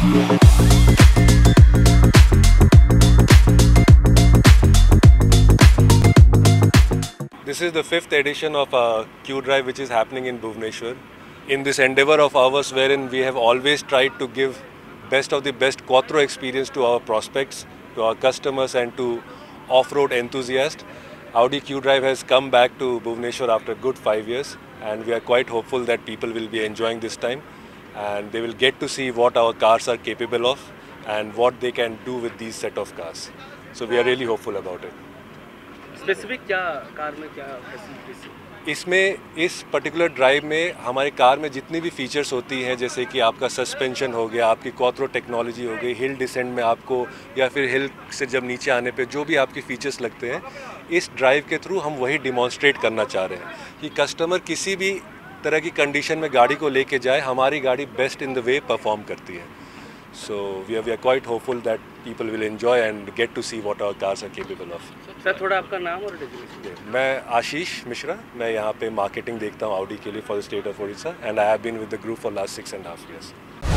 This is the 5th edition of Q Drive, which is happening in Bhubaneswar. In this endeavor of ours, wherein we have always tried to give best of the best quattro experience to our prospects, to our customers, and to off-road enthusiasts, Audi Q Drive has come back to Bhubaneswar after a good 5 years, and we are quite hopeful that people will be enjoying this time, and they will get to see what our cars are capable of and what they can do with these set of cars. So we are really hopeful about it. Specific क्या car में क्या facilities? इसमें इस particular drive में हमारे car में जितनी भी फीचर्स होती हैं, जैसे कि आपका सस्पेंशन हो गया, आपकी क्वात्रो टेक्नोलॉजी हो गई, हिल डिसेंट में आपको या फिर हिल से जब नीचे आने पे जो भी आपके फीचर्स लगते हैं, इस ड्राइव के थ्रू हम वही डिमॉन्स्ट्रेट करना चाह रहे हैं कि कस्टमर किसी भी तरह की कंडीशन में गाड़ी को लेके जाए, हमारी गाड़ी best in the way perform करती है. So we are quite hopeful that people will enjoy and get to see what our cars are capable of. Sir थोड़ा आपका नाम और डेजिग्नेशन? मैं आशीष मिश्रा, मैं यहाँ पे मार्केटिंग देखता हूँ Audi के लिए for the state of Odisha, and I have been with the group for last 6.5 years.